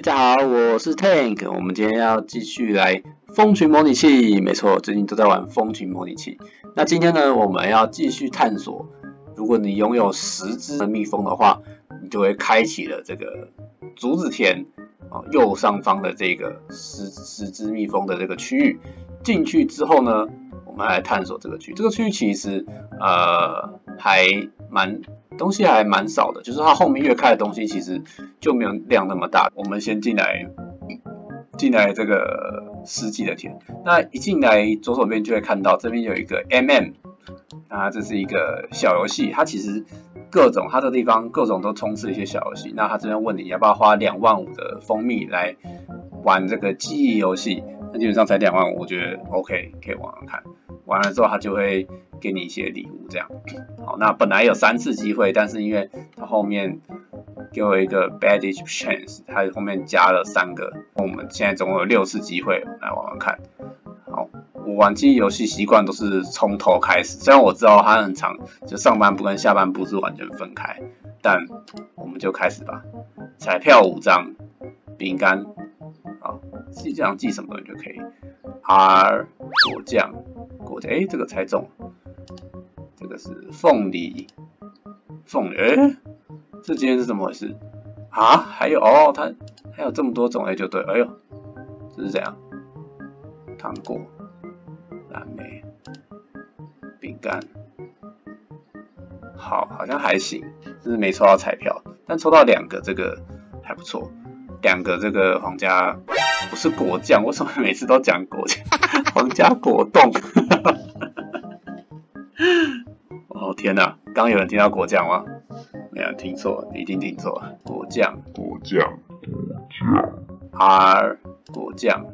家好，我是 Tank， 我们今天要继续来蜂群模拟器，没错，最近都在玩蜂群模拟器。那今天呢，我们要继续探索，如果你拥有10只的蜜蜂的话，你就会开启了这个竹子田右上方的这个10只蜜蜂的这个区域。进去之后呢，我们来探索这个区域。这个区域其实东西还蛮少的，就是它后面越开的东西其实就没有量那么大。我们先进来这个10级的田，那一进来左手边就会看到这边有一个 那这是一个小游戏，它其实它这个地方各种都充斥一些小游戏。那它这边问你要不要花25000的蜂蜜来玩这个记忆游戏，那基本上才25000，我觉得 OK， 可以玩玩看。玩了之后，它就会给你一些礼物，这样。好，那本来有3次机会，但是因为它后面给我一个 badge chance， 它后面加了3个，我们现在总共有6次机会来玩玩看。好，我玩记忆游戏习惯都是从头开始，虽然我知道它很长，就上半部跟下半部是完全分开，但我们就开始吧。彩票5张，饼干，好，这样记什么东西就可以。R 果酱，这个猜中，这个是凤梨，这今天是怎么回事啊？还有它还有这么多种就对，哎呦，这是怎样？糖果、蓝莓、饼干，好像还行，就是没抽到彩票，但抽到2个，这个还不错。2个这个皇家不是果酱，为什么每次都讲果酱？皇家果冻。哦天哪，刚有人听到果酱吗？没有，听错，一定听错了。果酱。R 果酱。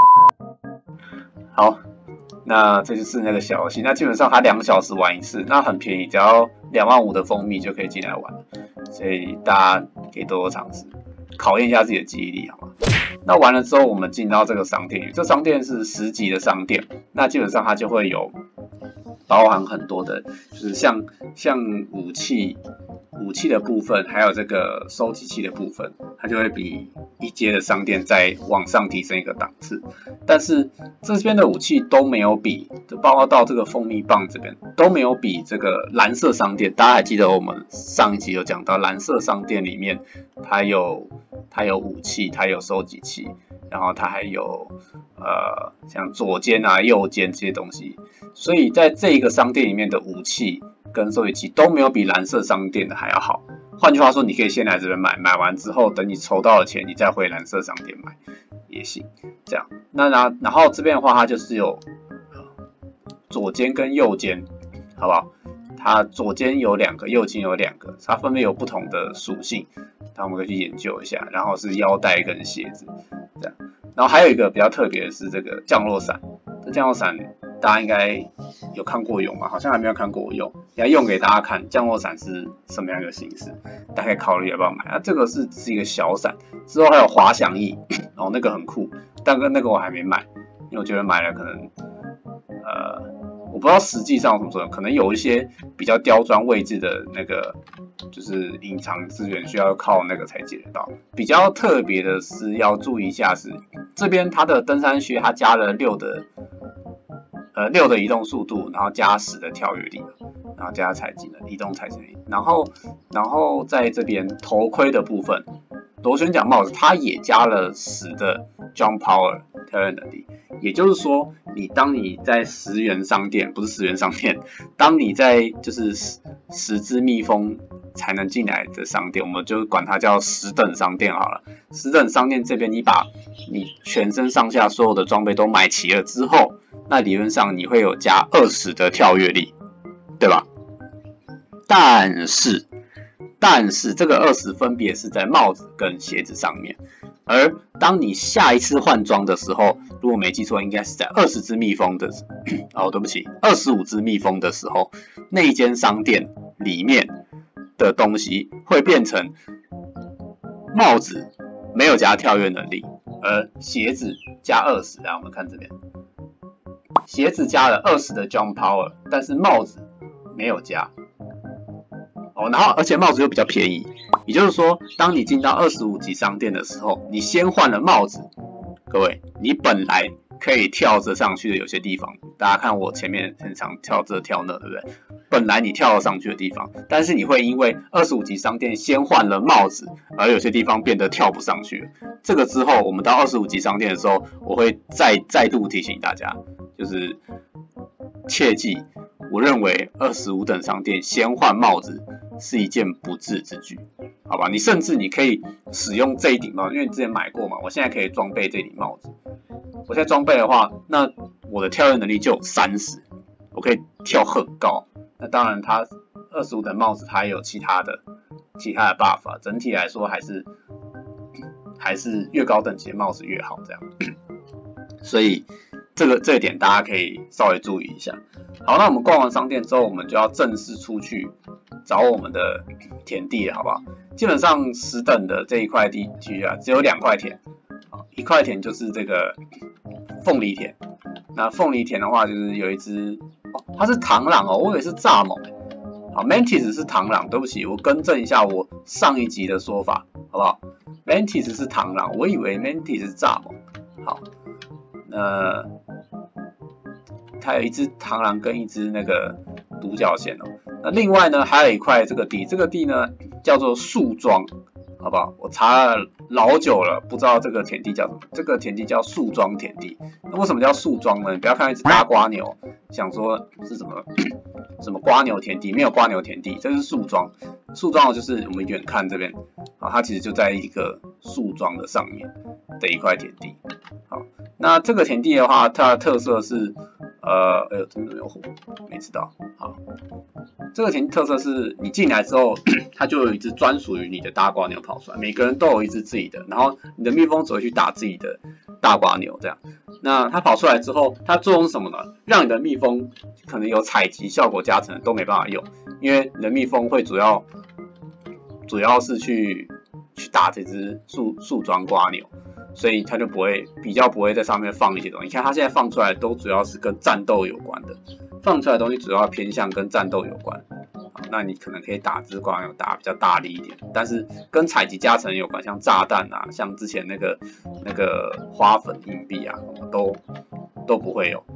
好，那这就是那个小游戏。那基本上它2小时玩一次，那很便宜，只要25000的蜂蜜就可以进来玩了。所以大家可以多多尝试，考验一下自己的记忆力，好吗？那完了之后，我们进到这个商店，这商店是10级的商店，那基本上它就会有包含很多的，就是像武器的部分，还有这个收集器的部分，它就会比一阶的商店再往上提升一个档次。但是这边的武器都没有比，就包括到这个蜂蜜棒这边都没有比这个蓝色商店。大家还记得我们上一集有讲到蓝色商店里面，它有武器，它有收集器，然后它还有像左肩右肩这些东西。所以在这个商店里面的武器跟收集器都没有比蓝色商店的还要好。换句话说，你可以先来这边买完之后，等你筹到了钱，你再回蓝色商店买也行。这样，那然后这边的话，它就是有左肩跟右肩，好不好？它左肩有2个，右肩有2个，它分别有不同的属性，那我们可以去研究一下。然后是腰带跟鞋子，这样。然后还有一个比较特别的是这个降落伞，这降落伞大家应该有看过用吧？好像还没有看过我用，要用给大家看降落伞是什么样的形式，大家可以考虑要不要买。这个是一个小伞，之后还有滑翔翼，那个很酷，但那个我还没买，因为我觉得买了可能我不知道实际上怎么说，可能有一些比较刁钻位置的那个就是隐藏资源需要靠那个才解得到。比较特别的是要注意一下是这边它的登山靴它加了6的移动速度，然后加10的跳跃力，然后加采集的移动采集力，然后在这边头盔的部分，螺旋桨帽子它也加了10的 jump power 跳跃能力。也就是说，当你在10元商店，不是10元商店，当你在就是10只蜜蜂才能进来的商店，我们就管它叫10等商店好了。10等商店这边，你把你全身上下所有的装备都买齐了之后，那理论上你会有加20的跳跃力，对吧？但是这个20分别是在帽子跟鞋子上面。而当你下一次换装的时候，如果没记错，应该是在20只蜜蜂的对不起，25只蜜蜂的时候，那一间商店里面的东西会变成帽子没有加跳跃能力，而鞋子加20。来，我们看这边，鞋子加了20的 jump power， 但是帽子没有加。 哦，然后而且帽子又比较便宜，也就是说，当你进到25级商店的时候，你先换了帽子，各位，你本来可以跳着上去的有些地方，大家看我前面很常跳这跳那，对不对？本来你跳得上去的地方，但是你会因为25级商店先换了帽子，而有些地方变得跳不上去了。这个之后，我们到25级商店的时候，我会再度提醒大家，就是切记，我认为25等商店先换帽子是一件不智之举，好吧？你甚至你可以使用这一顶帽，因为你之前买过嘛，我现在可以装备这顶帽子。我现在装备的话，那我的跳跃能力就有30，我可以跳很高。那当然，它25等帽子它也有其他的 buff， 整体来说还是越高等级的帽子越好这样。所以这一点大家可以稍微注意一下。好，那我们逛完商店之后，我们就要正式出去找我们的田地了，好不好？基本上10等的这一块地区啊，只有2块田，一块田就是这个凤梨田。那凤梨田的话，就是有一只它是螳螂哦，我以为是蚱蜢。好 ，Mantis 是螳螂，对不起，我更正一下我上一集的说法，好不好 ？Mantis 是螳螂，我以为 Mantis 是蚱蜢。好，它有一只螳螂跟一只那个独角仙哦。那另外呢，还有一块这个地，这个地呢叫做树庄，好不好？我查了老久了，不知道这个田地叫什么。这个田地叫树庄田地。那为什么叫树庄呢？你不要看一只大瓜牛，想说是什么瓜牛田地，没有瓜牛田地，这是树庄。树庄就是我们远看这边，它其实就在一个树庄的上面的一块田地。好，那这个田地的话，它的特色是怎么没有火？没吃到。好，这个田地特色是你进来之后，它就有一只专属于你的大瓜牛跑出来，每个人都有一只自己的，然后你的蜜蜂只会去打自己的大瓜牛这样。那它跑出来之后，它作用是什么呢？让你的蜜蜂可能有采集效果加成都没办法用，因为你的蜜蜂会主要是去打这只树桩瓜牛，所以它就比较不会在上面放一些东西。你看它现在放出来都主要是跟战斗有关的，放出来的东西主要偏向跟战斗有关。那你可能可以打只瓜牛打比较大力一点，但是跟采集加成有关，像炸弹啊，像之前那个花粉硬币啊，都不会有。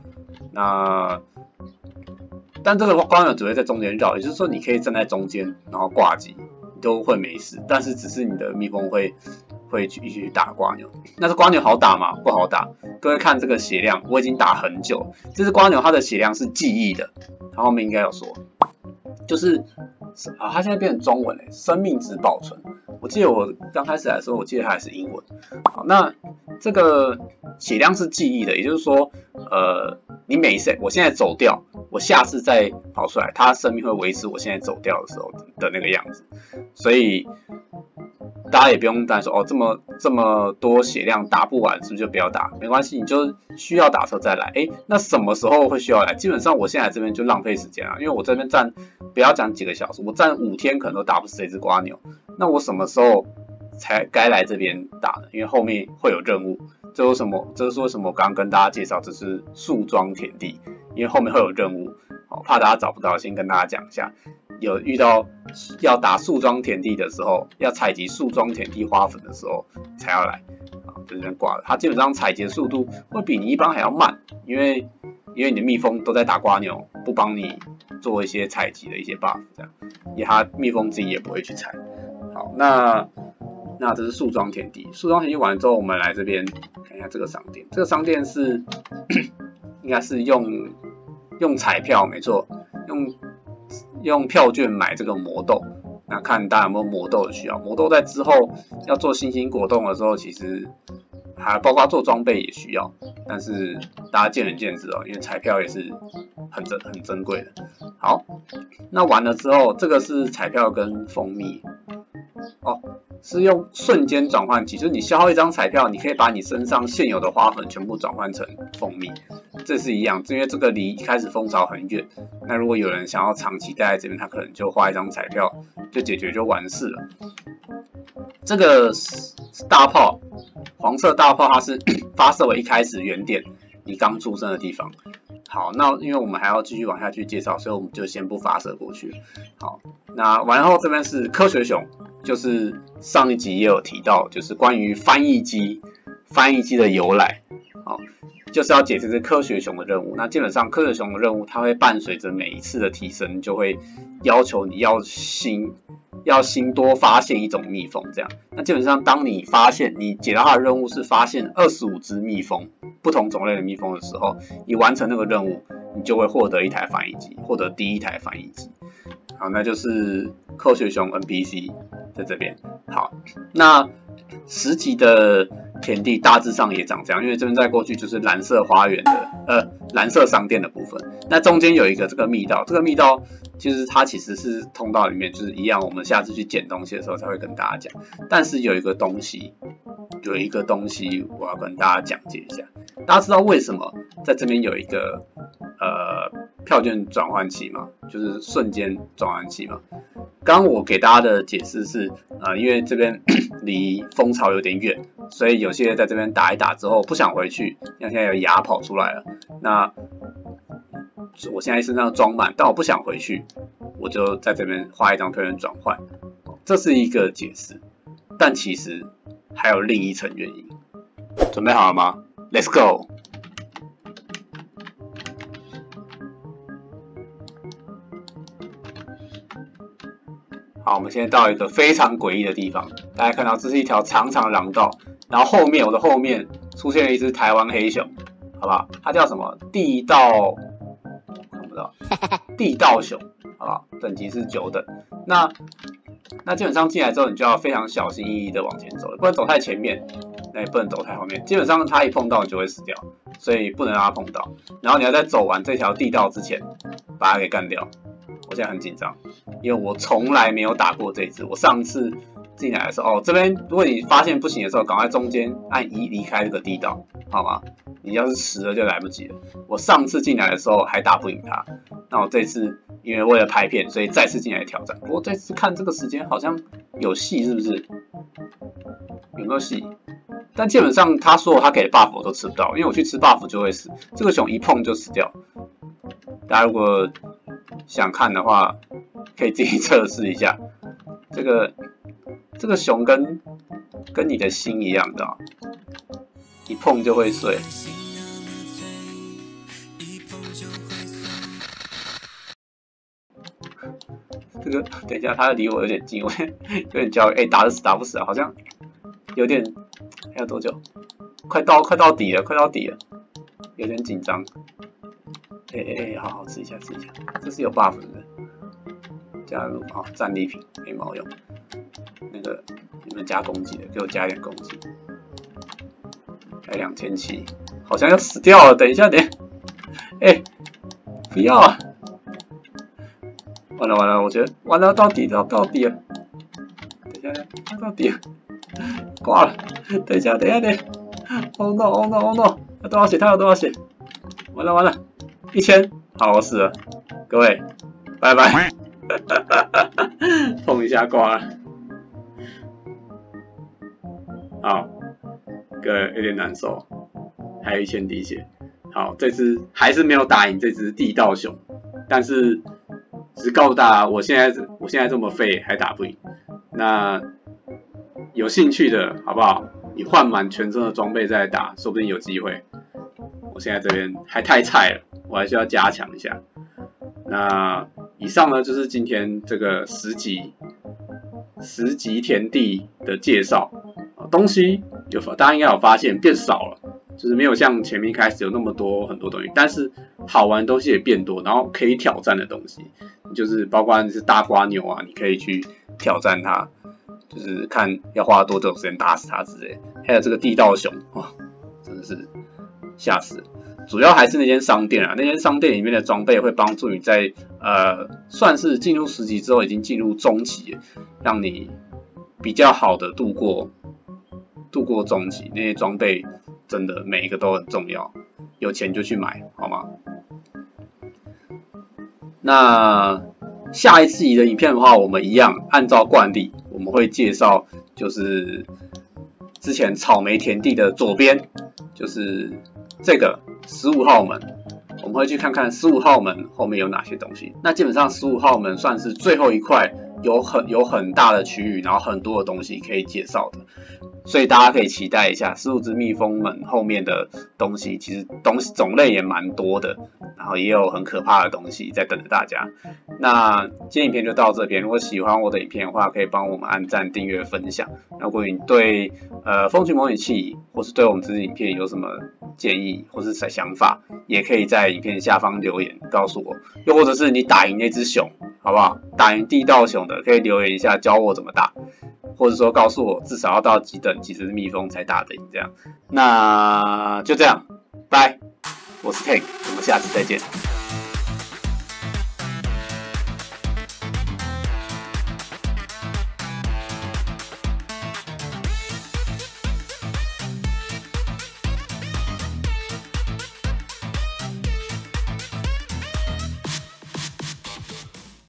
但这个瓜牛只会在中间绕，也就是说你可以站在中间，然后挂机，你都会没事。但是只是你的蜜蜂会去打瓜牛。那这瓜牛好打吗？不好打。各位看这个血量，我已经打很久。这只瓜牛它的血量是记忆的，它后面应该有说。就是它现在变成中文嘞，生命值保存。我记得我刚开始来的时候，我记得它还是英文。好，那这个血量是记忆的，也就是说，你每一次我现在走掉，我下次再跑出来，它生命会维持我现在走掉的时候的那个样子。所以大家也不用担心说这么多血量打不完，是不是就不要打？没关系，你就需要打的时候再来。那什么时候会需要来？基本上我现在这边就浪费时间啊，因为我这边站不要讲几个小时，我站5天可能都打不死这只瓜牛。那我什么时候才该来这边打呢？因为后面会有任务。这是为什么我刚刚跟大家介绍这是树庄田地，因为后面会有任务，怕大家找不到，先跟大家讲一下。有遇到要打树庄田地的时候，要采集树庄田地花粉的时候才要来，就这边挂了。它基本上采集的速度会比你一般还要慢，因为你的蜜蜂都在打瓜牛，不帮你做一些采集的一些 buff， 这样，因为它蜜蜂自己也不会去采。好，那这是树庄田地。树庄田地完了之后，我们来这边看一下这个商店。这个商店是应该是用彩票，没错，用票券买这个魔豆。那看大家有没有魔豆的需要。魔豆在之后要做新兴果冻的时候，其实还包括做装备也需要，但是大家见仁见智哦，因为彩票也是很珍贵的。好，那完了之后，这个是彩票跟蜂蜜是用瞬间转换器，就是你消耗一张彩票，你可以把你身上现有的花粉全部转换成蜂蜜，这是一样，因为这个离一开始蜂巢很远。那如果有人想要长期待在这边，他可能就花一张彩票就解决就完事了。这个大炮，黄色大炮，它是发射为一开始原点，你刚出生的地方。 好，那因为我们还要继续往下去介绍，所以我们就先不发射过去。好，那完后这边是科学熊，就是上一集也有提到，就是关于翻译机的由来。好，就是要解这只科学熊的任务。那基本上科学熊的任务，它会伴随着每一次的提升，就会要求你要新多发现一种蜜蜂这样。那基本上当你解到它的任务是发现25只蜜蜂，不同种类的蜜蜂的时候，你完成那个任务，你就会获得一台翻译机，获得第一台翻译机。好，那就是科学熊 NPC 在这边。好，那10级的田地大致上也长这样，因为这边在过去就是蓝色花园的蓝色商店的部分。那中间有一个这个密道，这个密道就是它其实是通道里面，就是一样，我们下次去捡东西的时候才会跟大家讲。但是有一个东西我要跟大家讲解一下。大家知道为什么在这边有一个票券转换器吗？就是瞬间转换器嘛。刚刚我给大家的解释是，因为这边离蜂巢有点远，所以有些在这边打一打之后不想回去，像现在有牙跑出来了，那我现在身上装满，但我不想回去，我就在这边画一张票券转换，这是一个解释，但其实还有另一层原因。准备好了吗？ Let's go！好，我们现在到一个非常诡异的地方，大家看到这是一条长长的廊道，然后我的后面出现了一只台湾黑熊，好不好？它叫什么？地道，看不到，地道熊，好不好？等级是9等。那基本上进来之后，你就要非常小心翼翼的往前走，不能走太前面，那也不能走太后面。基本上它一碰到你就会死掉，所以不能让它碰到。然后你要在走完这条地道之前，把它给干掉。我现在很紧张，因为我从来没有打过这一只。我上次进来的时候，这边如果你发现不行的时候，赶快中间按1离开这个地道，好吗？你要是10了就来不及了。我上次进来的时候还打不赢它，那我这次因为为了拍片，所以再次进来挑战。不过这次看这个时间好像有戏，是不是？有没有戏？但基本上他说他给的 buff 我都吃不到，因为我去吃 buff 就会死。这个熊一碰就死掉。大家如果想看的话，可以自己测试一下。这个熊跟你的心一样的，一碰就会碎。这个等一下，它离我有点近，我有点焦虑。打得死打不死啊？好像有点，还有多久？快到底了，有点紧张。好，吃一下，这是有 buff 的，加入战利品没毛用。那个你们加攻击的，给我加一点攻击，还2700，好像要死掉了。等一下，不要啊！完了，我觉得完了，到底了。等一下，到底了，挂了。等一下，Oh no！ 他多少血？完了，1000，好，我死了，各位，拜拜。碰一下挂了，好，各位有点难受，还有1000滴血。好，这只还是没有打赢这只地道熊，但是只是告诉大家，我现在这么废还打不赢。那有兴趣的好不好？你换满全身的装备再打，说不定有机会。我现在这边还太菜了，我还需要加强一下。那以上呢就是今天这个10级田地的介绍。东西大家应该有发现变少了，就是没有像前面一开始有那么多很多东西，但是好玩的东西也变多，然后可以挑战的东西，就是包括是大瓜牛啊，你可以去挑战它，就是看要花多久时间打死它之类的。还有这个地道熊，哇，真的是吓死了。主要还是那间商店啊，那间商店里面的装备会帮助你在算是进入10级之后已经进入中级，让你比较好的度过中级。那些装备真的每一个都很重要，有钱就去买，好吗？那下一期的影片的话，我们一样按照惯例，我们会介绍就是之前草莓田地的左边，就是这个15号门， 我们会去看看15号门后面有哪些东西。那基本上15号门算是最后一块有很大的区域，然后很多的东西可以介绍的，所以大家可以期待一下15只蜜蜂门后面的东西，其实种类也蛮多的，然后也有很可怕的东西在等着大家。那今天影片就到这边，如果喜欢我的影片的话，可以帮我们按赞、订阅、分享。如果你对风群模拟器或是对我们这支影片有什么建议或是想法，也可以在影片下方留言告诉我。又或者是你打赢那只熊，好不好？打赢第一道熊的，可以留言一下教我怎么打，或者说告诉我至少要到几等几只蜜蜂才打得赢这样。那就这样，拜，我是 Tank，我们下次再见。